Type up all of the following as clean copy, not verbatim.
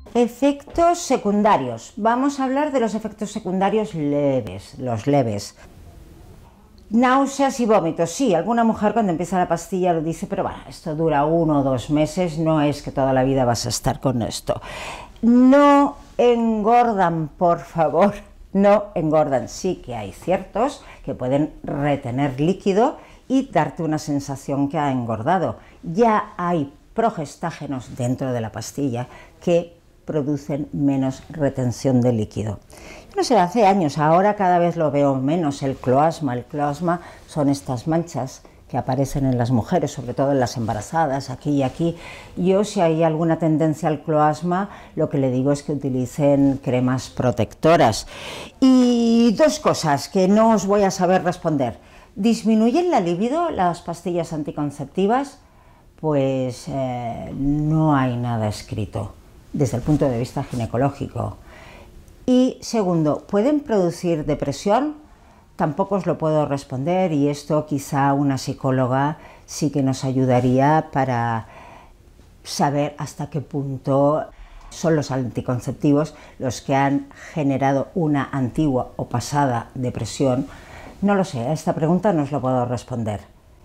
Efectos secundarios. Vamos a hablar de los efectos secundarios leves, los leves. Náuseas y vómitos. Sí, alguna mujer cuando empieza la pastilla lo dice, pero bueno, esto dura 1 o 2 meses, no es que toda la vida vas a estar con esto. No engordan, por favor, no engordan. Sí que hay ciertos que pueden retener líquido y darte una sensación que ha engordado. Ya hay progestágenos dentro de la pastilla que producen menos retención de líquido. No sé, hace años, ahora cada vez lo veo menos, el cloasma. El cloasma son estas manchas que aparecen en las mujeres, sobre todo en las embarazadas, aquí y aquí. Yo, si hay alguna tendencia al cloasma, lo que le digo es que utilicen cremas protectoras. Y 2 cosas que no os voy a saber responder. ¿Disminuyen la libido las pastillas anticonceptivas? Pues no hay nada escrito desde el punto de vista ginecológico. Y segundo, ¿pueden producir depresión? Tampoco os lo puedo responder, y esto quizá una psicóloga sí que nos ayudaría para saber hasta qué punto son los anticonceptivos los que han generado una antigua o pasada depresión. No lo sé, a esta pregunta no os lo puedo responder.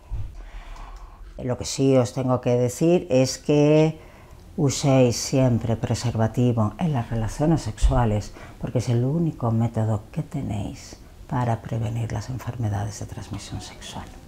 Lo que sí os tengo que decir es que uséis siempre preservativo en las relaciones sexuales, porque es el único método que tenéis para prevenir las enfermedades de transmisión sexual.